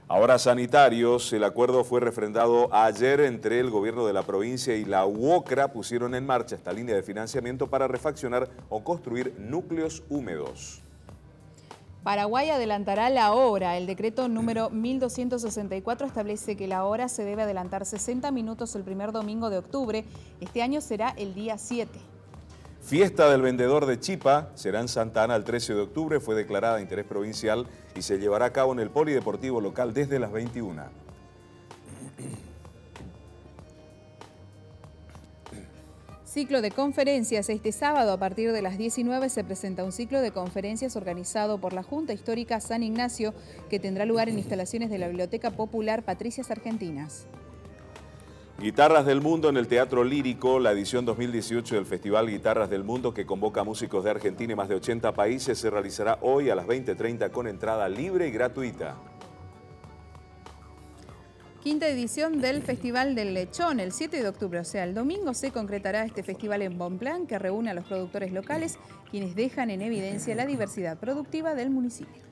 Ahora sanitarios, el acuerdo fue refrendado ayer entre el gobierno de la provincia y la UOCRA. Pusieron en marcha esta línea de financiamiento para refaccionar o construir núcleos húmedos. Paraguay adelantará la hora. El decreto número 1264 establece que la hora se debe adelantar 60 minutos el primer domingo de octubre. Este año será el día 7. Fiesta del vendedor de chipa será en Santa Ana el 13 de octubre. Fue declarada de interés provincial y se llevará a cabo en el polideportivo local desde las 21. Ciclo de conferencias. Este sábado a partir de las 19 se presenta un ciclo de conferencias organizado por la Junta Histórica San Ignacio que tendrá lugar en instalaciones de la Biblioteca Popular Patricias Argentinas. Guitarras del Mundo en el Teatro Lírico, la edición 2018 del Festival Guitarras del Mundo que convoca a músicos de Argentina y más de 80 países se realizará hoy a las 20:30 con entrada libre y gratuita. Quinta edición del Festival del Lechón, el 7 de octubre, o sea, el domingo, se concretará este festival en Bonpland que reúne a los productores locales, quienes dejan en evidencia la diversidad productiva del municipio.